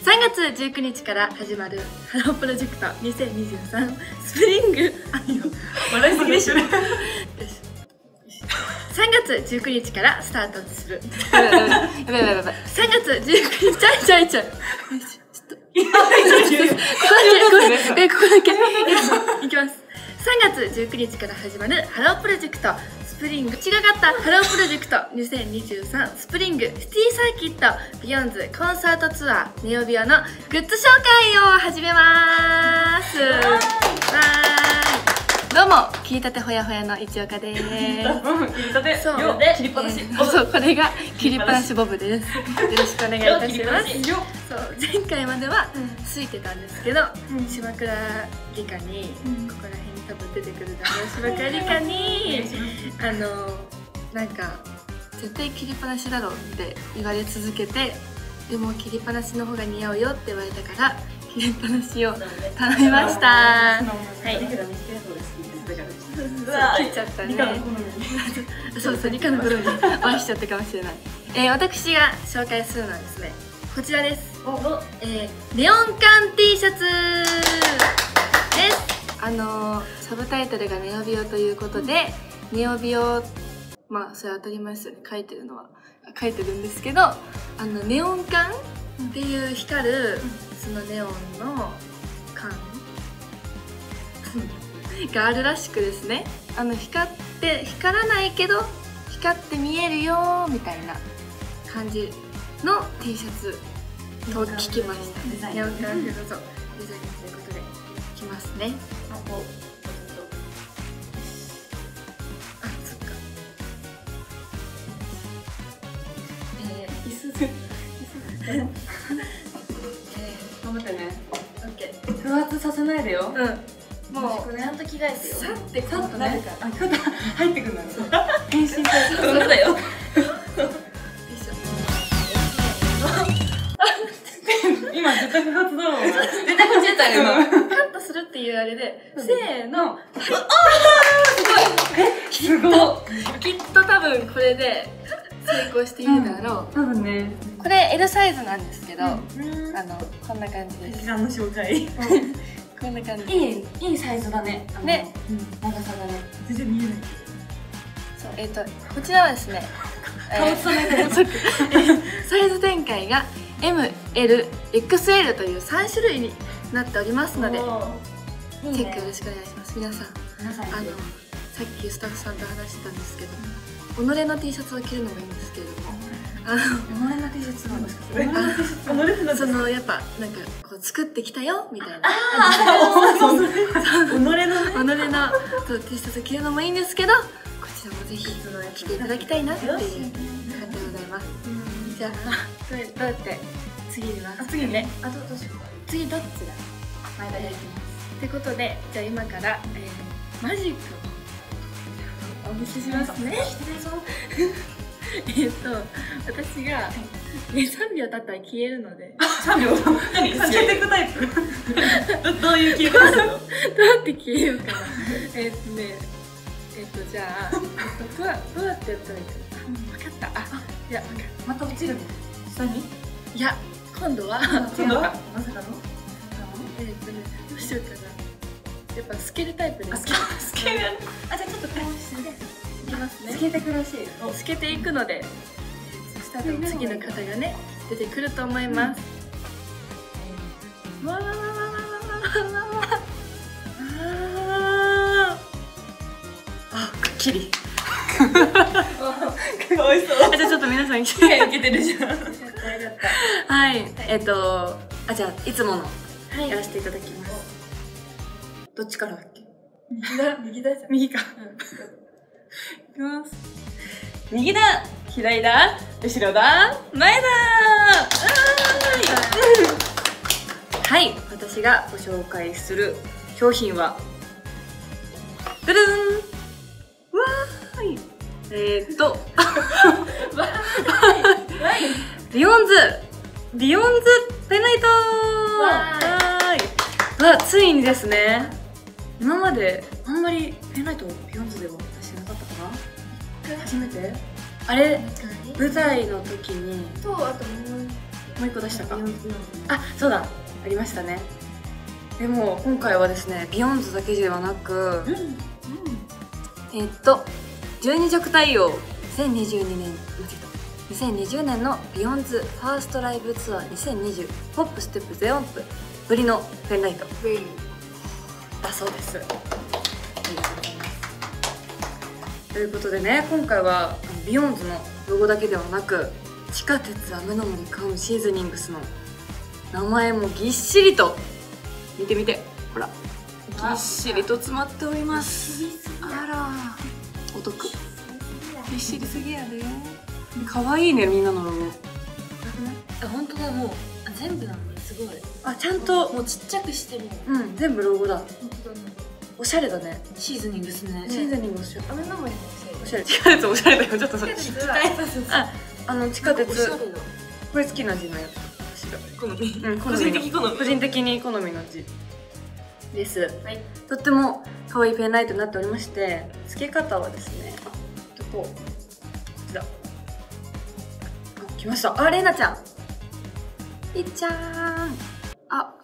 3月19日から始まるハロープロジェクト2023スプリング笑いすぎでしょ。3 月19日からスタートするやばいやばいやばい。 3月19日ちゃいちょっとここだけいきます。3月19日から始まるハロープロジェクトスプリング違かったハロープロジェクト2023スプリングシティサーキットビヨンズコンサートツアーネオビオのグッズ紹介を始めます。わーい、どうも切りたてほやほやの一岡です。 切りたてそうよ切りっぱなし。 そう、これが切りっぱなしボブです。よろしくお願いいたします。そう前回まではついてたんですけど、島倉理香にここら辺に多分出てくるだろう島倉理香になんか絶対切りっぱなしだろうって言われ続けて、でも切りっぱなしの方が似合うよって言われたから切りっぱなしを頼みました。はい。切っちゃったね。そうそう、理科の頃に愛しちゃったかもしれない。私が紹介するのはですね、こちらです。ネオン管 T シャツです。サブタイトルがネオビオということで、ネオビオ、まあそれは当たり前ですよね、書いてるんですけど、ネオン管っていう光るそのネオンの管があるらしくですね、光らないけど光って見えるよみたいな感じの T シャツと聞きました。ネオン管風のデザインということで着ますね。そっか。 頑張ってね。 オッケー。 不発させないでよ。 もうちゃんと着替えてよ。さってコントなるから。 コント入ってくるんだね。変身されてる。そうだよ。今絶対不発だろう。絶対こっちやったよ今。 カットするっていうあれで、せーの。 すごい。 きっと多分これで成功しているだろう。 多分ね。 これ L サイズなんですけど、こんな感じです。 時間の紹介。 こんな感じ。 いいサイズだね。ね。長さがね。全然見えない。 そう、こちらはですね。サイズ展開が M、L、XL という3種類になっておりますので、チェックよろしくお願いします。皆さん、さっきスタッフさんと話してたんですけど、己の T シャツを着るのもいいんですけれども、 己の T シャツなんですか？ そのやっぱなんかこう作ってきたよみたいな。己の T シャツ着るのもいいんですけど、こちらもぜひ着ていただきたいなっていう感じでございます。じゃあどうやって次にます？次ね。どうしよう。次どっちだ？前田でいきます。ってことで、じゃあ今からマジックをお見せしますね。私が3秒経ったら消えるので。 3秒？何？消えていくタイプ？どういう消え方するの？ どうやって消えようかな。じゃあどうやってやったらいいかな。分かった。いや、 また落ちるの？下に？ いや、今度はまさかの？ どうしようかな。やっぱ透けるタイプです。 透ける。じゃあちょっとこうしていきますね。透けてくらしい。 透けていくので、そしたら次の方がね出てくると思います。わー。くっきり。 かわいそう。 じゃあちょっと皆さん受けてるじゃん。 はい。じゃあいつものやらせていただきます。どっちからだっけ？右か。いきます。右だ、左だ、後ろだ、前だ。はい、私がご紹介する商品はドゥルン。わーい。ビヨンズペンライト。ついにですね。今まであんまりペンライトビヨンズでは私なかったかな。初めて。あれ舞台の時にとあともうう一個出したか。あ、そうだ、ありましたね。でも今回はですね、ビヨンズだけではなく、12色対応2020年のビヨンズファーストライブツアー2020ポップステップゼ音符ぶりのペンライトだそうです。ありがとうございます。ということでね、今回はビヨンズのロゴだけではなく、地下鉄雨の森カムシーズニングスの名前もぎっしりと、見てみて、ほらぎっしりと詰まっております。あらお得、ぎっしりすぎやで。可愛いね、みんなのロゴ。 あ、本当だ、もう全部なんだ、すごい。 あ、ちゃんともうちっちゃくしても、 全部ロゴだ。 本当だね。 おしゃれだね。 シーズニングですね。 シーズニングおしゃれ。 雨の森もおしゃれ。地下鉄おしゃれだよ、ちょっとそれ。 地下地下鉄。 鉄。 これ好きな字のやつ。 好み。 個人的好み。個人的に好みの字です。はい。とっても可愛いペンライトになっておりまして、付け方はですね、こちら。あ、来ました。あ、れいなちゃん。いっちゃーん。あ。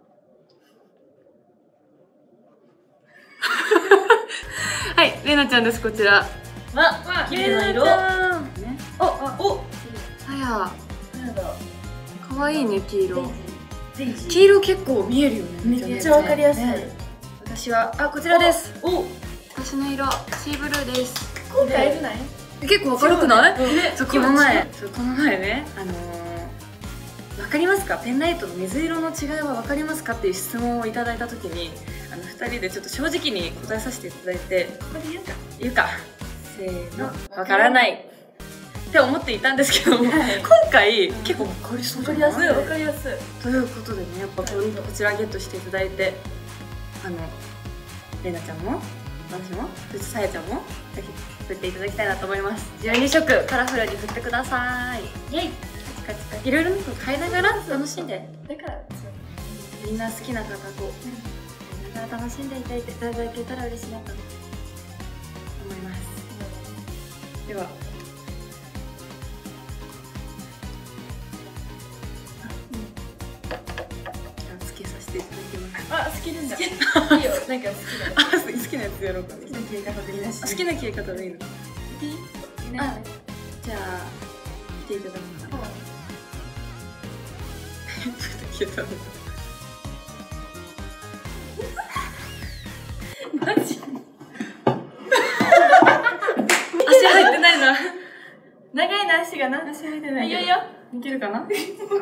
はい、れいなちゃんです。こちら。 わ、綺麗な色。 ね。お、さや。可愛いね、黄色。黄色結構見えるよね。 めっちゃわかりやすい。 私は、こちらです。 お、 私の色、シーブルーです。 今回ない？ 結構明るくない？そう、この前ね、わかりますか？ペンライトの水色の違いはわかりますかっていう質問をいただいたときに、2人でちょっと正直に答えさせていただいて、ここで言うか。せーの、わからないって思っていたんですけども、今回結構わかりそうじゃない？ わかりやすい。 ということでね、やっぱこちらゲットしていただいて、れいなちゃんも私もそしてさやちゃんもぜひ振っていただきたいなと思います。12色カラフルに振ってください。イエイ。カチカチいろいろ変えながら楽しんで、 だからみんな好きな方と楽しんでいただけたら嬉しいなと思います。ではつけさせていただきます。 あ、好きなんだ。いいよ、なんか好きだ。 好きなやつやろうか。 好きな切り方でいいなし。 好きな切り方でいいの？じゃあ見ていただくかな。消えたの。 マジ？ 足入ってないな。 長いな、足がな。 足入ってない。 いやいや、 いけるかな？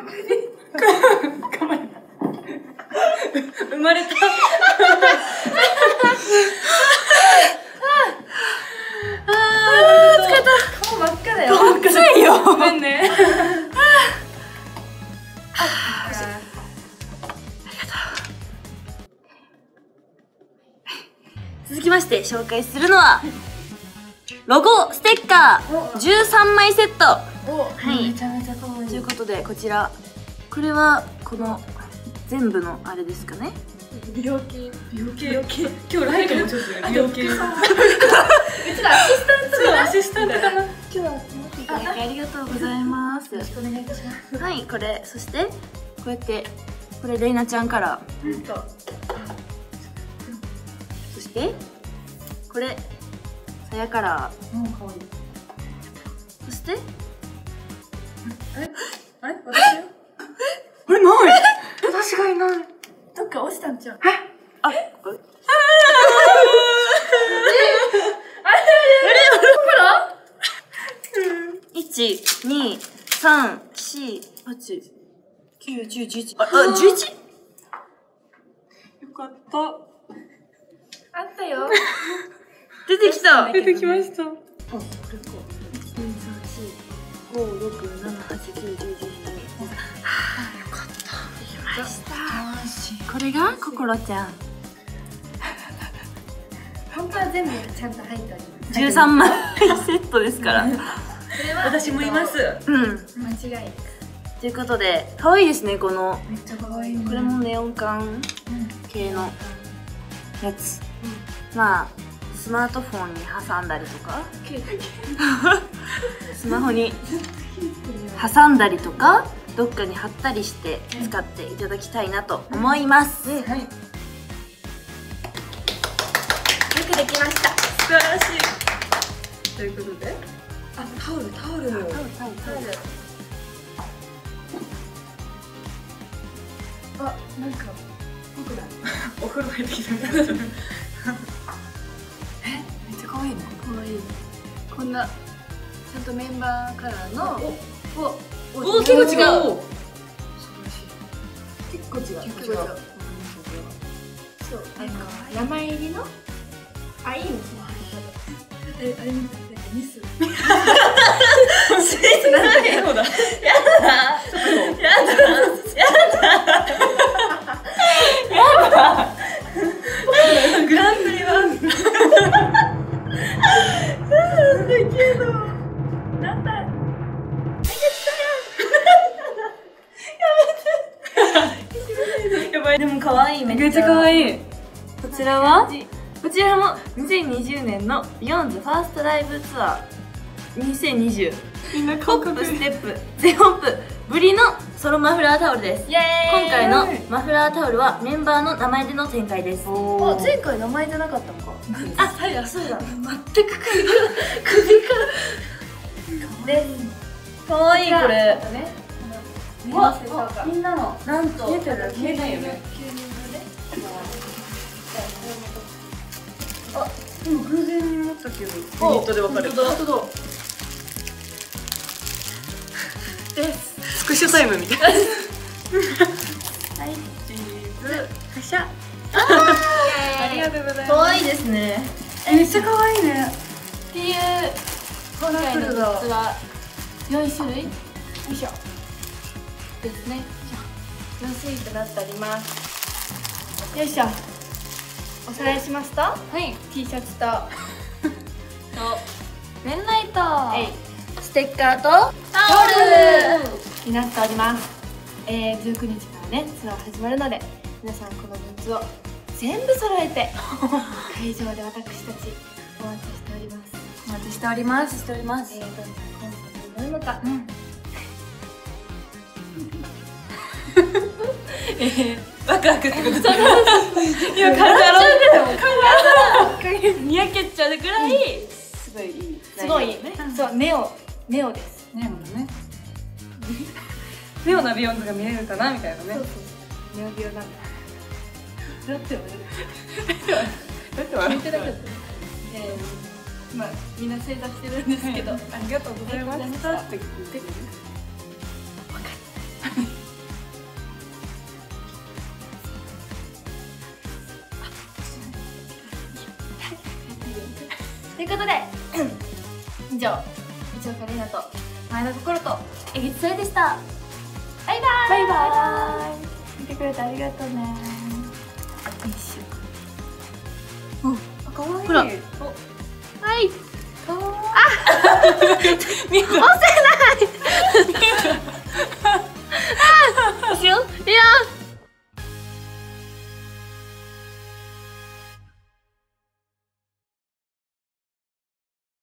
頑張れ。生まれた。疲れた。 顔真っ赤だよ。 顔赤いよ。ごめんね。続きまして紹介するのはロゴステッカー13枚セット。 はい、めちゃめちゃ可愛い。 ということで、こちらこれはこの全部のあれですかね。 美容系。 今日ライトもちょっと美容系。うちらアシスタントかな。今日は持っていただきありがとうございます。 よろしくお願いいたします。 はい、これ、そしてこうやってこれれいなちゃんから、そしてこれさやから、 可愛い。 そしてあれ私よ。 これない私がいない。 どっか落ちたんちゃう？ あれ1、2、3、4、8、9、10、11。11？よかった。 あったよ。 出てきた。 出てきました。あ、これか。1、2、3、4、5、6、7、8、9、10、11、12。はぁ、よかった。できました。これがこころちゃん。 本当は全部ちゃんと入っております。 13枚セットですから。 私もいます。間違い。 ということで、可愛いですね、この。 めっちゃ可愛い。 これもネオン管系のやつ。まあ、スマートフォンに挟んだりとか、スマホに挟んだりとか、 どっかに貼ったりして使っていただきたいなと思います。 はい。 よくできました。 素晴らしい。ということで、あ、タオル。あ、なんか僕だ。お風呂入ってきたみたいな。めっちゃ可愛いね。 可愛い。こんなちゃんとメンバーカラーのお、結構違う。素晴らしい。 結構違う。 結構違う。 そう、山入りのあ、いいね。あれみたいなミス。 スイーツなんだよ。グランプリはだけどなんだやばい。でも可愛い。めっちゃ可愛い。こちらはこちらも2020年のビヨンズファーストライブツアー2020ホップステップゼホップぶりのソロマフラータオルです。今回のマフラータオルはメンバーの名前での展開です。 あ、前回名前じゃなかったのか。 あ、はい、そうだ。 全く首で、可愛いこれ。 わ、 みんなのなんと見えてる。見えないよね。あ、でも偶然に思ったけどユニットで分かれた。スクショタイムみたいな。はい、チーズ発射。ありがとうございます。 可愛いですね。 めっちゃ可愛いね。 っていう今回のグッズは4種類ですね。4種類となっております。よいしょ。おさらいしますと、はい、T シャツとペンライト、 ステッカーとタオルになっております。19日からねツアー始まるので、皆さんこのグッズを全部揃えて会場で私たちお待ちしております。 お待ちしております。 どんなコンサートになるのか、 ワクワクってことで。 今体にやけっちゃうぐらいすごいいい。 すごいね。そうネオです。 ネオのね。ネオなビヨンズが見れるかなみたいなね。 ネオビオなんだ。だって笑見てなかった。まあみんな正座してるんですけど、 ありがとうございましたって聞いて。 ということで以上市岡玲奈と前田心と江口さやでした。バイバイ。見てくれてありがとうね。よいしょ。 あ、可愛い。 ほら。はい。 見えた。